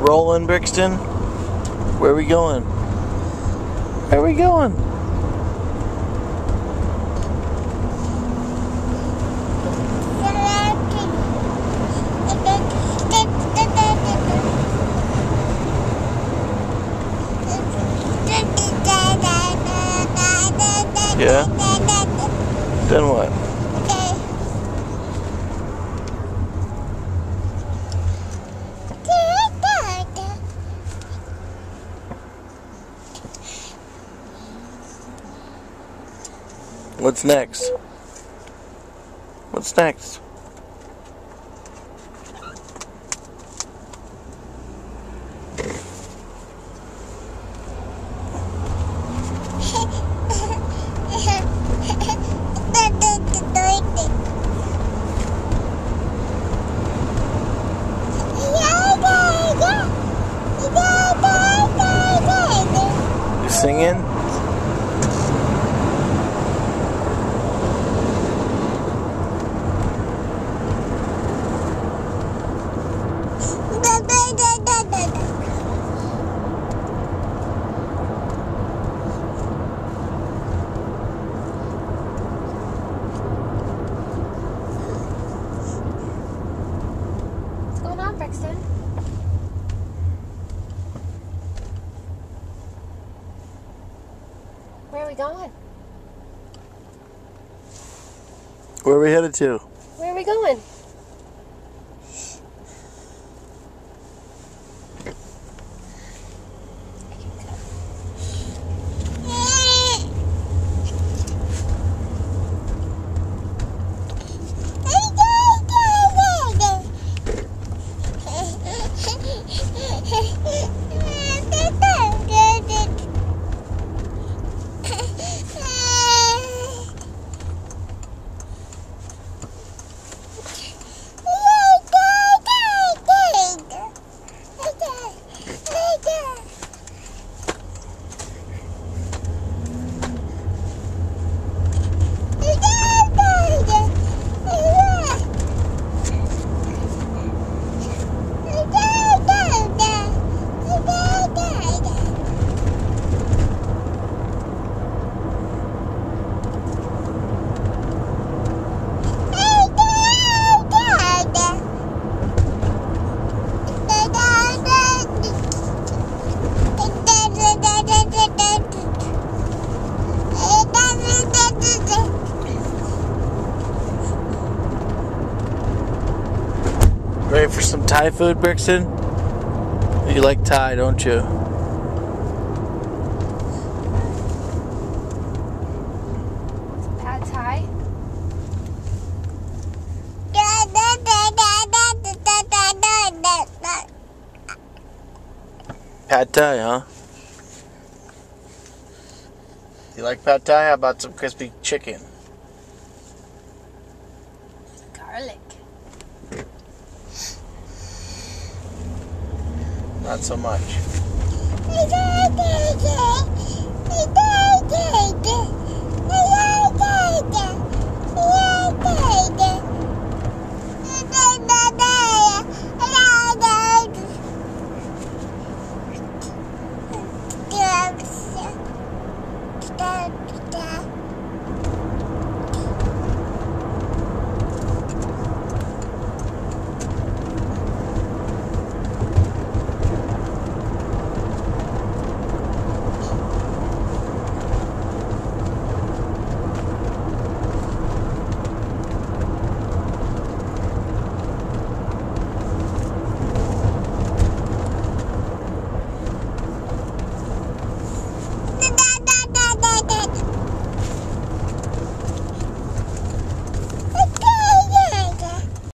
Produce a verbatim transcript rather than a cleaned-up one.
rolling, Brixton? Where are we going? Where are we going? Yeah? Then what? What's next? What's next? You singing? What's going on, Brixton? Where are we going? Where are we headed to? Where are we going? Ready for some Thai food, Brixton? You like Thai, don't you? Pad Thai? Pad Thai, huh? You like Pad Thai? How about some crispy chicken? Garlic. Not so much. Da, da, da.